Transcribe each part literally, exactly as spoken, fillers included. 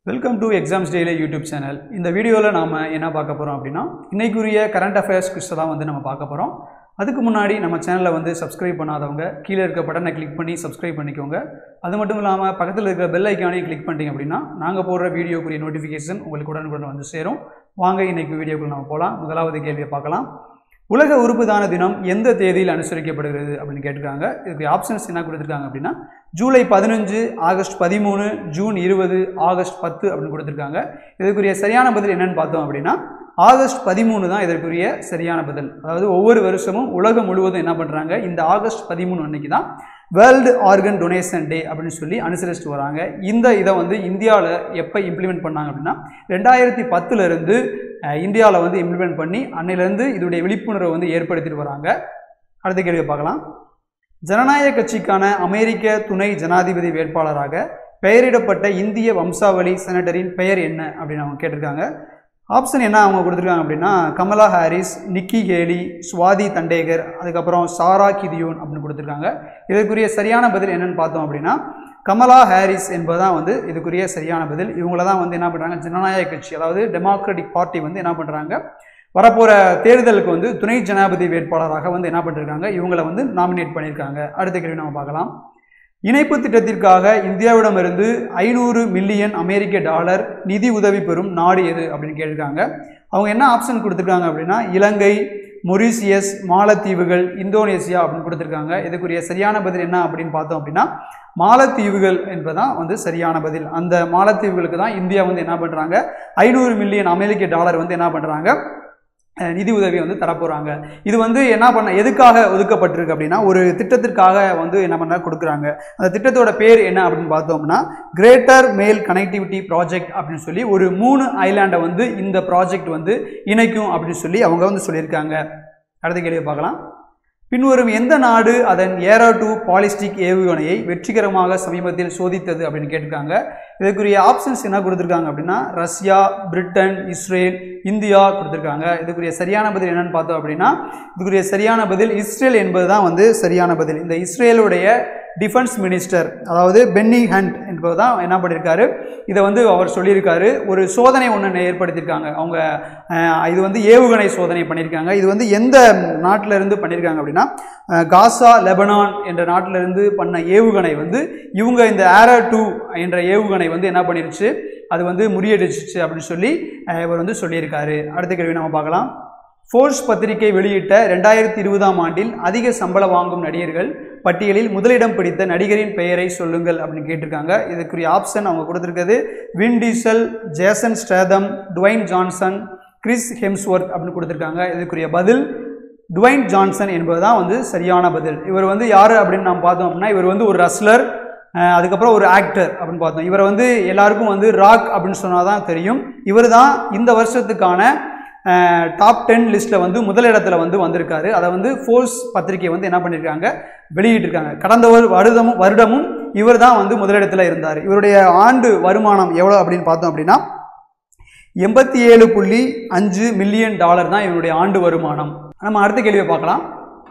Welcome to Examsdaily YouTube channel. இந்த வீடியோல நாம என்ன பார்க்க போறோம் அப்படினா இன்னைக்குரிய கரண்ட் அஃபேர்ஸ் குவிஸ் தான் வந்து நம்ம பார்க்க போறோம். அதுக்கு முன்னாடி நம்ம சேனலை வந்து சப்ஸ்கிரைப் பண்ணாதவங்க கீழ இருக்க பட்டனை கிளிக் பண்ணி சப்ஸ்கிரைப் பண்ணிக்கோங்க. அது மட்டும் இல்லாம பக்கத்துல இருக்கிற பெல் ஐகானை கிளிக் பண்ணிட்டீங்க அப்படினா நாங்க போடுற வீடியோக்குரிய நோட்டிஃபிகேஷன் உங்களுக்கு உடனுக்குடன் வந்து சேரும். வாங்க இன்னைக்கு வீடியோக்குள்ள நாம போலாம். முதலாவது கேள்வியை பார்க்கலாம். உலக உறுப்பு தான தினம் எந்த தேதியில் அனுசரிக்கப்படுகிறது அப்படின்னு கேட்டிருக்காங்க. இதுக்கு ஆப்ஷன்ஸ் என்ன கொடுத்திருக்காங்க அப்படினா ஜூலை பதினைந்து, ஆகஸ்ட் பதிமூன்று, ஜூன் இருபது, ஆகஸ்ட் பத்து அப்படின்னு கொடுத்திருக்காங்க. இதுக்குரிய சரியான பதில் என்னன்னு பார்த்தோம் அப்படினா ஆகஸ்ட் பதிமூன்று தான் இதற்குரிய சரியான பதில். அதாவது ஒவ்வொரு வருஷமும் உலகம் முழுவதும் என்ன பண்றாங்க, இந்த ஆகஸ்ட் பதிமூன்று அன்னைக்கு தான் வேர்ல்டு ஆர்கன் டொனேஷன் டே அப்படின்னு சொல்லி அனுசரிச்சுட்டு வராங்க. இந்த இதை வந்து இந்தியாவில் எப்போ இம்ப்ளிமெண்ட் பண்ணாங்க அப்படின்னா ரெண்டாயிரத்தி பத்துல இருந்து இந்தியாவில் வந்து இம்ப்ளிமெண்ட் பண்ணி அன்னையிலேருந்து இதோடைய விழிப்புணர்வை வந்து ஏற்படுத்திட்டு வராங்க. அடுத்த கேள்வியை பார்க்கலாம். ஜனநாயக கட்சிக்கான அமெரிக்க துணை ஜனாதிபதி வேட்பாளராக பெயரிடப்பட்ட இந்திய வம்சாவளி செனட்டரின் பெயர் என்ன அப்படின்னு அவங்க கேட்டிருக்காங்க. ஆப்ஷன் என்ன அவங்க கொடுத்துருக்காங்க அப்படின்னா Kamala Harris, Nikki Haley, Swati Dandekar, அதுக்கப்புறம் சாரா கிதியோன் அப்படின்னு கொடுத்துருக்காங்க. இதற்குரிய சரியான பதில் என்னன்னு பார்த்தோம் அப்படின்னா கமலா ஹாரிஸ் என்பதுதான் வந்து இதுக்குரிய சரியான பதில். இவங்கள தான் வந்து என்ன பண்ணுறாங்க, ஜனநாயக கட்சி அதாவது டெமோக்ராட்டிக் பார்ட்டி வந்து என்ன பண்ணுறாங்க, வரப்போகிற தேர்தலுக்கு வந்து துணை ஜனாதிபதி வேட்பாளராக வந்து என்ன பண்ணிருக்காங்க, இவங்களை வந்து நாமினேட் பண்ணியிருக்காங்க. அடுத்த கேள்வி நம்ம பார்க்கலாம். இணைப்பு திட்டத்திற்காக இந்தியாவிடமிருந்து ஐநூறு மில்லியன் அமெரிக்க டாலர் நிதி உதவி பெறும் நாடு எது அப்படின்னு கேட்டிருக்காங்க. அவங்க என்ன ஆப்ஷன் கொடுத்துருக்காங்க அப்படின்னா இலங்கை, மொரீசியஸ், மாலத்தீவுகள், இந்தோனேசியா அப்படின்னு கொடுத்துருக்காங்க. இதுக்குரிய சரியான பதில் என்ன அப்படின்னு பார்த்தோம் அப்படின்னா மாலத்தீவுகள் என்பதுதான் வந்து சரியான பதில். அந்த மாலத்தீவுகளுக்கு தான் இந்தியா வந்து என்ன பண்ணுறாங்க, ஐநூறு மில்லியன் அமெரிக்க டாலர் வந்து என்ன பண்ணுறாங்க, நிதி உதவி வந்து தரப்போறாங்க. இது வந்து என்ன பண்ண எதுக்காக ஒதுக்கப்பட்டிருக்கு அப்படின்னா ஒரு திட்டத்திற்காக வந்து என்ன பண்ண கொடுக்குறாங்க. அந்த திட்டத்தோட பேர் என்ன அப்படின்னு பார்த்தோம்னா கிரேட்டர் மேல் கனெக்டிவிட்டி ப்ராஜெக்ட் அப்படின்னு சொல்லி ஒரு மூணு ஐலாண்டை வந்து இந்த ப்ராஜெக்ட் வந்து இணைக்கும் அப்படின்னு சொல்லி அவங்க வந்து சொல்லியிருக்காங்க. அடுத்த கேள்வியை பார்க்கலாம். பின்வரும் எந்த நாடு அதன் ஏரோ டூ பாலிஸ்டிக் ஏவுகணையை வெற்றிகரமாக சமீபத்தில் சோதித்தது அப்படின்னு கேட்டிருக்காங்க. இதுக்குரிய ஆப்ஷன்ஸ் என்ன கொடுத்துருக்காங்க அப்படின்னா ரஷ்யா, பிரிட்டன், இஸ்ரேல், இந்தியா கொடுத்துருக்காங்க. இதுக்குரிய சரியான பதில் என்னன்னு பார்த்தோம் அப்படின்னா இதுக்குரிய சரியான பதில் இஸ்ரேல் என்பது தான் வந்து சரியான பதில். இந்த இஸ்ரேலுடைய டிஃபென்ஸ் மினிஸ்டர் அதாவது பென்னி ஹண்ட் என்பது தான் என்ன பண்ணியிருக்காரு, இதை வந்து அவர் சொல்லியிருக்காரு. ஒரு சோதனை ஒன்று ஏற்படுத்தியிருக்காங்க. அவங்க இது வந்து ஏவுகணை சோதனை பண்ணியிருக்காங்க. இது வந்து எந்த நாட்டில் இருந்து பண்ணியிருக்காங்க அப்படின்னா காசா, லெபனான் என்ற நாட்டிலிருந்து பண்ண ஏவுகணை வந்து இவங்க இந்த ஏரோ டூ என்ற ஏவுகணை வந்து என்ன பண்ணிருச்சு, அது வந்து முறியடிச்சிச்சு அப்படின்னு சொல்லி இவர் வந்து சொல்லியிருக்காரு. அடுத்த கேள்வி நம்ம பார்க்கலாம். ஃபோர்ஸ் பத்திரிகை வெளியிட்ட ரெண்டாயிரத்தி இருபதாம் ஆண்டில் அதிக சம்பளம் வாங்கும் நடிகர்கள் பட்டியலில் முதலிடம் பிடித்த நடிகரின் பெயரை சொல்லுங்கள் அப்படின்னு கேட்டிருக்காங்க. இதுக்குரிய ஆப்ஷன் அவங்க கொடுத்துருக்கிறது Vin Diesel, Jason Statham, Dwayne Johnson, Chris Hemsworth அப்படின்னு கொடுத்துருக்காங்க. இதுக்குரிய பதில் டுவைன் ஜான்சன் என்பதுதான் வந்து சரியான பதில். இவர் வந்து யாரு அப்படின்னு நாம் பார்த்தோம் அப்படின்னா இவர் வந்து ஒரு ரஸ்லர், அதுக்கப்புறம் ஒரு ஆக்டர் அப்படின்னு பார்த்தோம். இவரை வந்து எல்லாருக்கும் வந்து ராக் அப்படின்னு சொன்னாதான் தெரியும். இவர் தான் இந்த வருஷத்துக்கான டாப் டென் லிஸ்ட்டில் வந்து முதலிடத்தில் வந்து வந்திருக்காரு. அதை வந்து ஃபோர்ஸ் பத்திரிகை வந்து என்ன பண்ணியிருக்காங்க, வெளியிட்டிருக்காங்க. கடந்த ஒரு வருடமும் வருடமும் இவர் தான் வந்து முதலிடத்தில் இருந்தார். இவருடைய ஆண்டு வருமானம் எவ்வளோ அப்படின்னு பார்த்தோம் அப்படின்னா எண்பத்தி ஏழு புள்ளி அஞ்சு மில்லியன் டாலர் தான் இவருடைய ஆண்டு வருமானம். நம்ம அடுத்த கேள்வியை பார்க்கலாம்.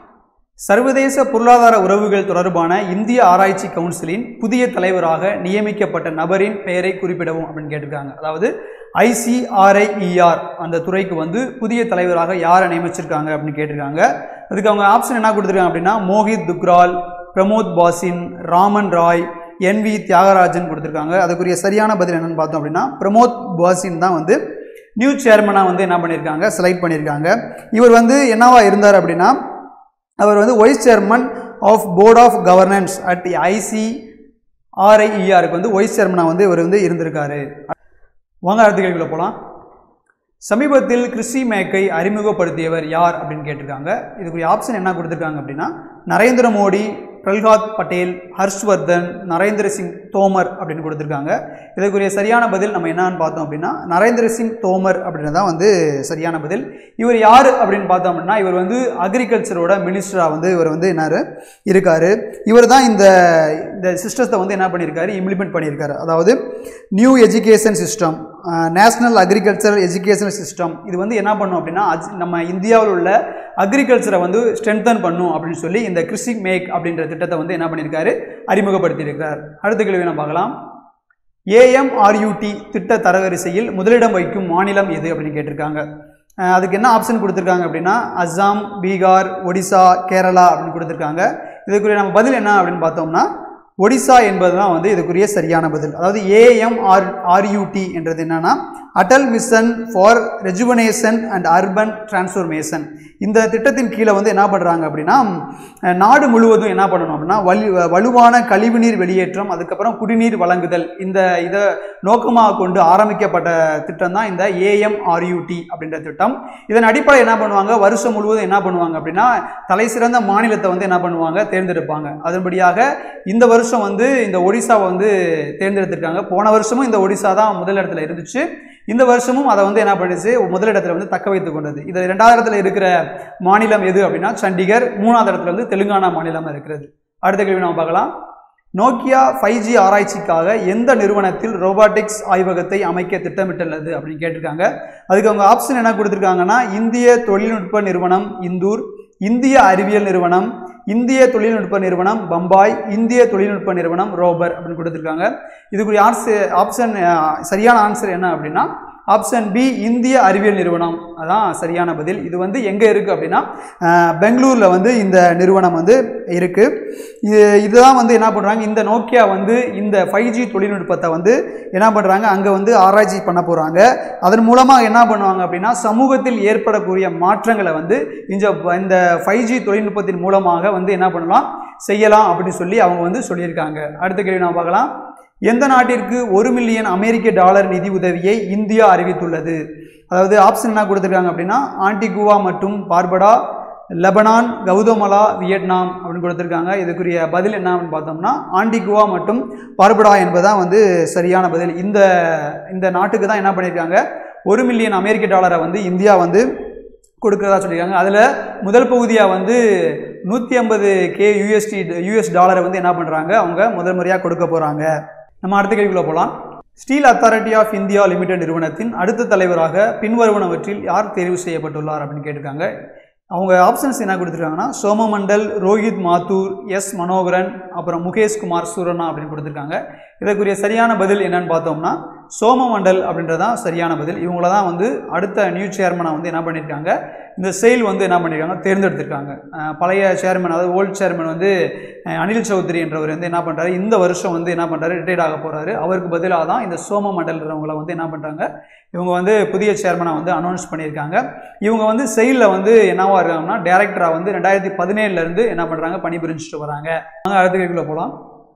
சர்வதேச பொருளாதார உறவுகள் தொடர்பான இந்திய ஆராய்ச்சி கவுன்சிலின் புதிய தலைவராக நியமிக்கப்பட்ட நபரின் பெயரை குறிப்பிடவும் அப்படின்னு கேட்டிருக்காங்க. அதாவது ஐசிஆர்ஐஇஆர் அந்த துறைக்கு வந்து புதிய தலைவராக யாரை நியமிச்சிருக்காங்க அப்படின்னு கேட்டிருக்காங்க. அதுக்கு அவங்க ஆப்ஷன் என்ன கொடுத்துருக்காங்க அப்படின்னா மோஹித் துக்ரால், பிரமோத் பாசின், ராமன் ராய், என் வி தியாகராஜன் கொடுத்துருக்காங்க. அதுக்குரிய சரியான பதில் என்னன்னு பார்த்தோம் அப்படின்னா பிரமோத் பாசின் தான் வந்து நியூ சேர்மனாக வந்து என்ன பண்ணியிருக்காங்க, செலக்ட் பண்ணியிருக்காங்க. இவர் வந்து என்னவா இருந்தார் அப்படின்னா அவர் வந்து vice chairman of board of governance at ஐசிஆர்ஐஇஆருக்கு வந்து வைஸ் சேர்மனாக வந்து இவர் வந்து இருந்திருக்காரு. வாங்க அடுத்த கேள்விக்குள்ள போகலாம். சமீபத்தில் கிருஷி மேக்கை அறிமுகப்படுத்தியவர் யார் அப்படின்னு கேட்டிருக்காங்க. இதுக்குரிய ஆப்ஷன் என்ன கொடுத்துருக்காங்க அப்படின்னா நரேந்திர மோடி, பிரல்ஹாத் பட்டேல், ஹர்ஷ்வர்தன், நரேந்திர சிங் தோமர் அப்படின்னு கொடுத்துருக்காங்க. இதுக்குரிய சரியான பதில் நம்ம என்னன்னு பார்த்தோம் அப்படின்னா நரேந்திர சிங் தோமர் அப்படின்னு தான் வந்து சரியான பதில். இவர் யார் அப்படின்னு பார்த்தோம் அப்படின்னா இவர் வந்து அக்ரிகல்ச்சரோட மினிஸ்டராக வந்து இவர் வந்து என்ன இருக்காரு. இவர் தான் இந்த இந்த சிஸ்டத்தை வந்து என்ன பண்ணியிருக்காரு, இம்ப்ளிமெண்ட் பண்ணியிருக்காரு. அதாவது new education system, national agricultural education system, இது வந்து என்ன பண்ணும் அப்படின்னா நம்ம இந்தியாவில் உள்ள அக்ரிகல்ச்சரை வந்து ஸ்ட்ரென்தன் பண்ணும் அப்படின்னு சொல்லி இந்த கிருஷி மேக் அப்படின்ற திட்டத்தை வந்து என்ன பண்ணியிருக்காரு, அறிமுகப்படுத்தியிருக்கிறார். அடுத்த கேள்வி நம்ம பார்க்கலாம். ஏஎம்ஆர்யூடி திட்ட தரவரிசையில் முதலிடம் வைக்கும் மாநிலம் எது அப்படின்னு கேட்டிருக்காங்க. அதுக்கு என்ன ஆப்ஷன் கொடுத்துருக்காங்க அப்படின்னா அஸ்ஸாம், பீகார், ஒடிசா, கேரளா அப்படின்னு கொடுத்துருக்காங்க. இதுக்குரிய நம்ம பதில் என்ன அப்படின்னு பார்த்தோம்னா ஒடிசா என்பது தான் வந்து இதுக்குரிய சரியான பதில். அதாவது ஏஎம்ஆர் ஆர்யூடி என்றது என்னன்னா Atal mission for rejuvenation and urban transformation. இந்த திட்டத்தின் கீழே வந்து என்ன பண்ணுறாங்க அப்படின்னா நாடு முழுவதும் என்ன பண்ணணும் அப்படின்னா வலு வலுவான கழிவுநீர் வெளியேற்றம், அதுக்கப்புறம் குடிநீர் வழங்குதல், இந்த இதை நோக்கமாக கொண்டு ஆரம்பிக்கப்பட்ட திட்டம் தான் இந்த ஏஎம்ஆர்யூடி அப்படின்ற திட்டம். இதன் அடிப்படையில் என்ன பண்ணுவாங்க, வருஷம் முழுவதும் என்ன பண்ணுவாங்க அப்படின்னா தலை சிறந்த மாநிலத்தை வந்து என்ன பண்ணுவாங்க தேர்ந்தெடுப்பாங்க. அதன்படியாக இந்த வருஷம் வந்து இந்த ஒடிசாவை வந்து தேர்ந்தெடுத்திருக்காங்க. போன வருஷமும் இந்த ஒடிசா தான் முதல் இடத்துல இருந்துச்சு. இந்த வருஷமும் அதை வந்து என்ன பண்ணிச்சு முதலிடத்தில் வந்து தக்க வைத்துக் கொண்டது. இது இரண்டாவது இடத்துல இருக்கிற மாநிலம் எது அப்படின்னா சண்டிகர். மூணாவது இடத்துல வந்து தெலுங்கானா மாநிலம் இருக்கிறது. அடுத்த கேள்வி நம்ம பார்க்கலாம். நோக்கியா ஃபைவ் ஜி ஆராய்ச்சிக்காக எந்த நிறுவனத்தில் ரோபாட்டிக்ஸ் ஆய்வகத்தை அமைக்க திட்டமிட்டுள்ளது அப்படின்னு கேட்டிருக்காங்க. அதுக்கு அவங்க ஆப்ஷன் என்ன கொடுத்துருக்காங்கன்னா இந்திய தொழில்நுட்ப நிறுவனம் இந்தூர், இந்திய அறிவியல் நிறுவனம், இந்திய தொழில்நுட்ப நிறுவனம் பம்பாய், இந்திய தொழில்நுட்ப நிறுவனம் ரோபர் அப்படின்னு கொடுத்துருக்காங்க. இதுக்குரிய ஆன்சர் ஆப்ஷன் சரியான ஆன்சர் என்ன அப்படின்னா ஆப்ஷன் பி இந்திய அறிவியல் நிறுவனம் அதான் சரியான பதில். இது வந்து எங்கே இருக்குது அப்படின்னா பெங்களூரில் வந்து இந்த நிறுவனம் வந்து இருக்குது. இது இதுதான் வந்து என்ன பண்ணுறாங்க இந்த நோக்கியா வந்து இந்த ஃபைவ் ஜி தொழில்நுட்பத்தை வந்து என்ன பண்ணுறாங்க அங்கே வந்து ஆராய்ச்சி பண்ண போகிறாங்க. அதன் மூலமாக என்ன பண்ணுவாங்க அப்படின்னா சமூகத்தில் ஏற்படக்கூடிய மாற்றங்களை வந்து இந்த இந்த ஃபைவ் ஜி தொழில்நுட்பத்தின் மூலமாக வந்து என்ன பண்ணலாம் செய்யலாம் அப்படின்னு சொல்லி அவங்க வந்து சொல்லியிருக்காங்க. அடுத்த கேள்வி நம்ம பார்க்கலாம். எந்த நாட்டிற்கு ஒரு மில்லியன் அமெரிக்க டாலர் நிதி உதவியை இந்தியா அறிவித்துள்ளது? அதாவது ஆப்ஷன் என்ன கொடுத்துருக்காங்க அப்படின்னா ஆன்டிகுவா மற்றும் பார்படா, லெபனான், கவுதமலா, வியட்நாம் அப்படின்னு கொடுத்துருக்காங்க. இதுக்குரிய பதில் என்ன அப்படின்னு பார்த்தோம்னா ஆன்டிகுவா மற்றும் பார்படா என்பதுதான் வந்து சரியான பதில். இந்த இந்த நாட்டுக்கு தான் என்ன பண்ணியிருக்காங்க ஒரு மில்லியன் அமெரிக்க டாலரை வந்து இந்தியா வந்து கொடுக்குறதா சொல்லியிருக்காங்க. அதில் முதல் பகுதியாக வந்து நூற்றி ஐம்பது கே யூஎஸ்டி யூஎஸ் டாலரை வந்து என்ன பண்ணுறாங்க அவங்க முதல் முறையாக கொடுக்க போகிறாங்க. நம்ம அடுத்த கேள்விக்குள்ள போகலாம். Steel Authority of India Limited நிறுவனத்தின் அடுத்த தலைவராக பின்வருவனவற்றில் யார் தேர்வு செய்யப்பட்டுள்ளார் அப்படின்னு கேட்டிருக்காங்க. அவங்க ஆப்ஷன்ஸ் என்ன கொடுத்துருக்காங்கன்னா சோமமண்டல், ரோஹித் மாத்தூர், எஸ் மனோகரன், அப்புறம் முகேஷ் குமார் சூரனா அப்படின்னு கொடுத்துருக்காங்க. இதற்குரிய சரியான பதில் என்னன்னு பார்த்தோம்னா சோமமண்டல் அப்படின்றதான் சரியான பதில். இவங்கள தான் வந்து அடுத்த நியூ சேர்மனை வந்து என்ன பண்ணியிருக்காங்க இந்த செயல் வந்து என்ன பண்ணியிருக்காங்க தேர்ந்தெடுத்திருக்காங்க. பழைய சேர்மன் அதாவது ஓல்டு சேர்மன் வந்து அனில் சௌத்ரி என்றவர் வந்து என்ன பண்ணுறாரு இந்த வருஷம் வந்து என்ன பண்ணுறாரு ரிட்டையர்ட் ஆக போகிறாரு. அவருக்கு பதிலாக தான் இந்த சோமமண்டல்ன்றவங்களை வந்து என்ன பண்ணுறாங்க இவங்க வந்து புதிய சேர்மனை வந்து அனௌன்ஸ் பண்ணியிருக்காங்க. இவங்க வந்து செயலில் வந்து என்னவா இருக்காங்கன்னா டைரக்டராக வந்து ரெண்டாயிரத்தி பதினேழுலேருந்து என்ன பண்ணுறாங்க பணிபுரிஞ்சிட்டு வராங்க. நாங்கள் அடுத்த கேள்விக்குள்ள போகலாம்.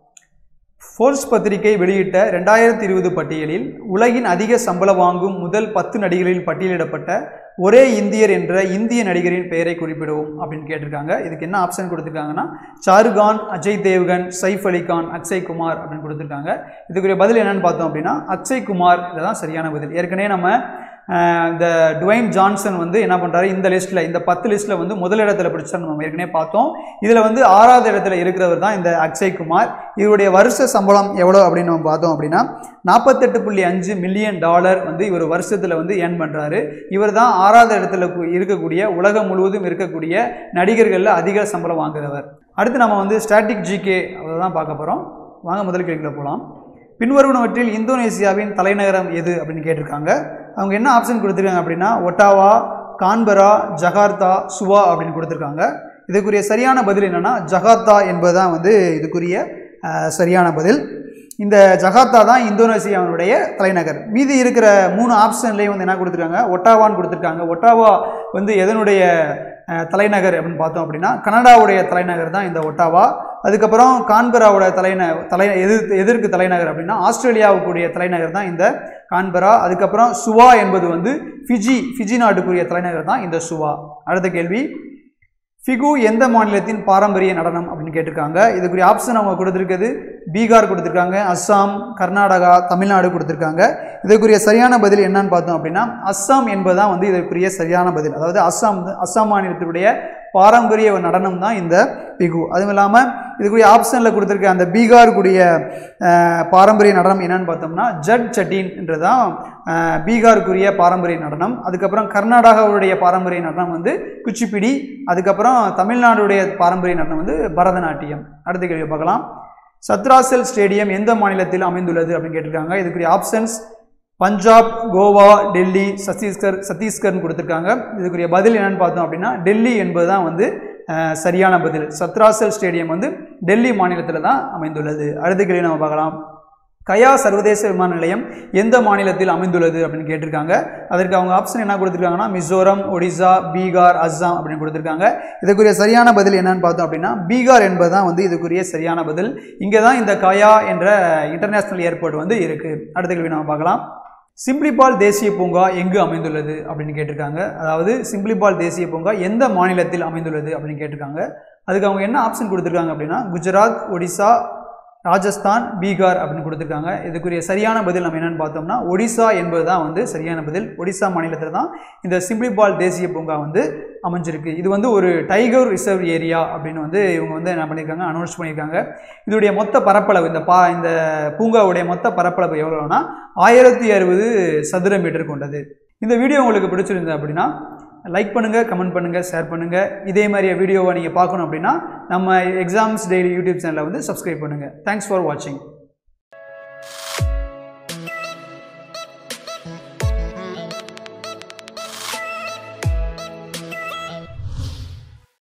ஃபோர்ஸ் பத்திரிகை வெளியிட்ட ரெண்டாயிரத்தி இருபது பட்டியலில் உலகின் அதிக சம்பளம் வாங்கும் முதல் பத்து நடிகர்களில் பட்டியலிடப்பட்ட ஒரே இந்தியர் என்ற இந்திய நடிகரின் பெயரை குறிப்பிடவும் அப்படின்னு கேட்டிருக்காங்க. இதுக்கு என்ன ஆப்ஷன் கொடுத்துருக்காங்கன்னா ஷாருக்கான், அஜய் தேவ்கன், சைஃப் அலி கான், அக்ஷய் குமார் அப்படின்னு கொடுத்துருக்காங்க. இதுக்குரிய பதில் என்னன்னு பார்த்தோம் அப்படின்னா அக்ஷய் குமார் இதுதான் சரியான பதில். ஏற்கனவே நம்ம இந்த டுவைன் ஜான்சன் வந்து என்ன பண்ணுறாரு இந்த லிஸ்ட்டில் இந்த பத்து லிஸ்ட்டில் வந்து முதல் இடத்துல பிடிச்சார் நம்ம ஏற்கனவே பார்த்தோம். இதில் வந்து ஆறாவது இடத்துல இருக்கிறவர் தான் இந்த அக்ஷய் குமார். இவருடைய வருஷ சம்பளம் எவ்வளோ அப்படின்னு நம்ம பார்த்தோம் அப்படின்னா நாற்பத்தெட்டு புள்ளி அஞ்சு மில்லியன் டாலர் வந்து இவர் வருஷத்தில் வந்து ஏர்ன் பண்ணுறாரு. இவர் தான் ஆறாவது இடத்துல இருக்கக்கூடிய உலகம் முழுவதும் இருக்கக்கூடிய நடிகர்களில் அதிக சம்பளம் வாங்குறவர். அடுத்து நம்ம வந்து ஸ்டாட்டிக் ஜிகே அதை தான் பார்க்க போகிறோம். வாங்க முதல் கேள்விக்குள்ள போகலாம். பின்வருவனவற்றில் இந்தோனேசியாவின் தலைநகரம் எது அப்படின்னு கேட்டிருக்காங்க. அவங்க என்ன ஆப்ஷன் கொடுத்துருக்காங்க அப்படின்னா ஒட்டாவா, கான்பரா, ஜகார்த்தா, சுவா அப்படின்னு கொடுத்துருக்காங்க. இதுக்குரிய சரியான பதில் என்னென்னா ஜகார்த்தா என்பது தான் வந்து இதுக்குரிய சரியான பதில். இந்த ஜகார்த்தா தான் இந்தோனேசியாவினுடைய தலைநகர். மீதி இருக்கிற மூணு ஆப்ஷன்லேயும் வந்து என்ன கொடுத்துருக்காங்க ஒட்டாவான்னு கொடுத்துருக்காங்க. ஒட்டாவா வந்து எதனுடைய தலைநகர் அப்படின்னு பார்த்தோம் அப்படின்னா கனடாவுடைய தலைநகர் தான் இந்த ஒட்டாவா. அதுக்கப்புறம் கான்பராவோட தலைந தலை எதிர் எதற்கு தலைநகர் அப்படின்னா ஆஸ்திரேலியாவுக்குரிய தலைநகர் தான் இந்த கான்பரா. அதுக்கப்புறம் சுவா என்பது வந்து ஃபிஜி ஃபிஜி நாட்டுக்குரிய தலைநகர் தான் இந்த சுவா. அடுத்த கேள்வி, ஃபிகு எந்த மாநிலத்தின் பாரம்பரிய நடனம் அப்படின்னு கேட்டிருக்காங்க. இதுக்குரிய ஆப்ஷன் அவங்க கொடுத்துருக்குது பீகார் கொடுத்துருக்காங்க, அஸ்ஸாம், கர்நாடகா, தமிழ்நாடு கொடுத்துருக்காங்க. இதுக்குரிய சரியான பதில் என்னன்னு பார்த்தோம் அப்படின்னா அஸ்ஸாம் என்பதுதான் வந்து இதற்குரிய சரியான பதில். அதாவது அஸ்ஸாம் அஸ்ஸாம் மாநிலத்தினுடைய பாரம்பரிய நடனம் தான் இந்த பிகு. அதுவும் இல்லாமல் இதுக்குரிய ஆப்ஷனில் கொடுத்துருக்க அந்த பீகாருக்குரிய பாரம்பரிய நடனம் என்னன்னு பார்த்தோம்னா ஜட் சட்டீன் என்றதான் பீகாருக்குரிய பாரம்பரிய நடனம். அதுக்கப்புறம் கர்நாடகாவுடைய பாரம்பரிய நடனம் வந்து குச்சிப்பிடி. அதுக்கப்புறம் தமிழ்நாடுடைய பாரம்பரிய நடனம் வந்து பரதநாட்டியம். அடுத்த கேள்வி பார்க்கலாம். சத்ராசல் ஸ்டேடியம் எந்த மாநிலத்தில் அமைந்துள்ளது அப்படின்னு கேட்டிருக்காங்க. இதுக்குரிய ஆப்ஷன்ஸ் பஞ்சாப், கோவா, டெல்லி, சத்தீஸ்கர் சத்தீஸ்கர்னு கொடுத்துருக்காங்க. இதுக்குரிய பதில் என்னன்னு பார்த்தோம் அப்படின்னா டெல்லி என்பது தான் வந்து சரியான பதில். சத்ராசல் ஸ்டேடியம் வந்து டெல்லி மாநிலத்தில் தான் அமைந்துள்ளது. அடுத்த கேள்வி நம்ம பார்க்கலாம். கயா சர்வதேச விமான நிலையம் எந்த மாநிலத்தில் அமைந்துள்ளது அப்படின்னு கேட்டிருக்காங்க. அதற்கு அவங்க ஆப்ஷன் என்ன கொடுத்துருக்காங்கன்னா மிசோரம், ஒடிசா, பீகார், அஸ்ஸாம் அப்படின்னு கொடுத்துருக்காங்க. இதுக்குரிய சரியான பதில் என்னன்னு பார்த்தோம் அப்படின்னா பீகார் என்பது தான் வந்து இதுக்குரிய சரியான பதில். இங்கே தான் இந்த கயா என்ற இன்டர்நேஷனல் ஏர்போர்ட் வந்து இருக்குது. அடுத்த கேள்வி நம்ம பார்க்கலாம். சிம்ப்ளிபால் தேசிய பூங்கா எங்கு அமைந்துள்ளது அப்படின்னு கேட்டிருக்காங்க. அதாவது சிம்ப்ளிபால் தேசிய பூங்கா எந்த மாநிலத்தில் அமைந்துள்ளது அப்படின்னு கேட்டிருக்காங்க. அதுக்கு அவங்க என்ன ஆப்ஷன் கொடுத்துருக்காங்க அப்படின்னா குஜராத், ஒடிசா, ராஜஸ்தான், பீகார் அப்படின்னு கொடுத்துருக்காங்க. இதுக்குரிய சரியான பதில் நம்ம என்னென்னு பார்த்தோம்னா ஒடிசா என்பது தான் வந்து சரியான பதில். ஒடிசா மாநிலத்தில் தான் இந்த சிம்ப்ளிபால் தேசிய பூங்கா வந்து அமைஞ்சிருக்கு. இது வந்து ஒரு டைகர் ரிசர்வ் ஏரியா அப்படின்னு வந்து இவங்க வந்து என்ன பண்ணியிருக்காங்க, அனௌன்ஸ் பண்ணியிருக்காங்க. இதோடைய மொத்த பரப்பளவு இந்த பா இந்த பூங்காவுடைய மொத்த பரப்பளவு எவ்வளோனா ஆயிரத்தி அறுபது சதுர மீட்டர் கொண்டது. இந்த வீடியோ உங்களுக்கு பிடிச்சிருந்தது அப்படின்னா லைக் பண்ணுங்கள், கமெண்ட் பண்ணுங்கள், ஷேர் பண்ணுங்கள். இதே மாதிரியே வீடியோவை நீங்கள் பார்க்கணும் அப்படின்னா நம்ம எக்ஸாம்ஸ் டெய்லி யூடியூப் சேனலை வந்து சப்ஸ்கிரைப் பண்ணுங்கள். தேங்க்ஸ் ஃபார் வாட்சிங்.